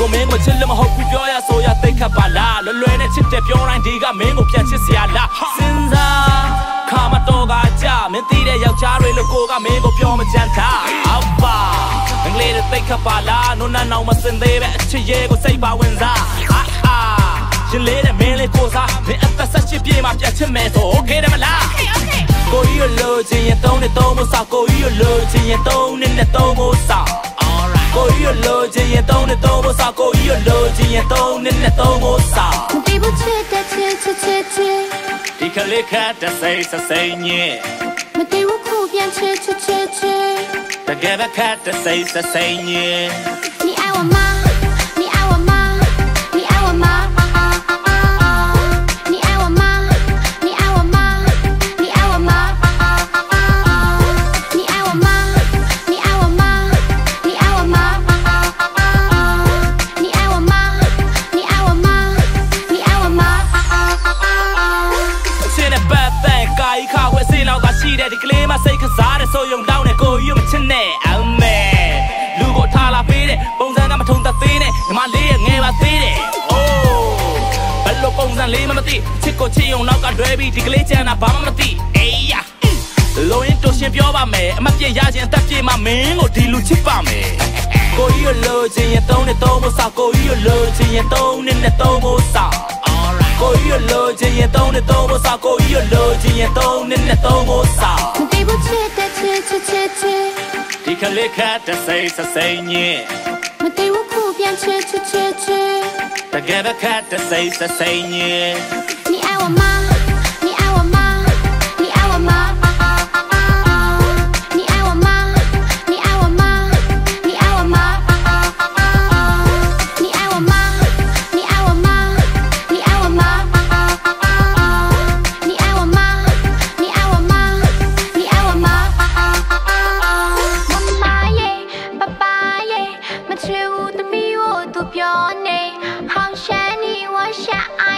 ကိုမင်းကိုချစ်လို့မဟုတ်ဘူးပြောရဆိုရသိခတ်ပါလားလွယ်လွယ်နဲ့ချစ်တယ်ပြောတိုင်းဒီကမင်းကိုပြန်ချစ်စရာလားစဉ်းစားခါမတော်ကကြမင်းသိတဲ့ယောက်ျားတွေလို့ကိုကမင်းကိုပြောမကြမ်းတာအောက်ပါမင်းလေးသိခတ်ပါလားနိုးနာအောင်မစင်သေးပဲအချစ်ရဲ့ကိုစိတ်ပါဝင်စားရှင်လေးတဲ့မင်းလေးကိုစားမင်းအသက်ဆက်ချစ်ပြေးမှပြန်ချစ်မယ်ဆို okay တယ်မလားကိုကြီးလိုချင်ရင်3နဲ့3မို့စားကိုကြီးလိုချင်ရင်3နဲ့3မို့စားကိုကြီးလိုချင်ရင်3နဲ့3မို့စားကိုကြီးလိုချင်ရင်3နဲ့3မို့စားမသိဘူးချစ်တဲ့ချစ်ဒီကလေးခတ်တဲ့စိတ်ညစ်မသိဘူးခုပြန်ချစ်တကယ်ပဲခတ်တဲ့စိတ်ညစ်你爱我吗你爱我吗你爱我吗你爱我吗你爱我吗你爱我吗你爱我吗你爱我吗你爱我吗你爱我吗你爱我吗你爱我吗现在白白改卡会谁老大西的ကလေးမစိတ်ကစားတဲ့ဆိုယုံတောင်းတဲ့ကိုကြီးမချစ်နဲ့အမေလူကိုထားလာပေးတဲ့ပုံစံကမထုံသက်သေးနဲ့ညီမလေးရဲ့ငယ်ပါသေးတယ်အိုးဘယ်လိုပုံစံလေးမသိချစ်ကိုချစ်ယုံနောက်ကတွဲပြီးဒီကလေးချမ်းတာဘာမှမသိအေးယာလိုရင်တို့ရှင်ပြောပါမယ်အမပြည့်ရခြင်းအသက်ပြည့်မှမင်းကိုဒီလူချစ်ပါမယ်ကိုကြီးလိုချင်ရင်3နဲ့3မို့စားကိုကြီးလိုချင်ရင်3နဲ့3မို့စားကိုကြီးလိုချင်ရင်3နဲ့3မို့စားကိုကြီးလိုချင်ရင်3နဲ့3မို့စားမသိဘူးချစ်တဲ့ချစ်ဒီကလေးခတ်တဲ့စိတ်ညစ်မသိဘူးခုပြန်ချစ်တကယ်ပဲခတ်တဲ့စိတ်ညစ်你爱我吗你爱我吗你爱我吗你爱我吗你爱我吗你爱我吗你爱我吗你爱我吗你爱我吗你爱我吗你爱我吗你爱我吗妈妈耶爸爸耶没吃我的米我都表内好想你我想爱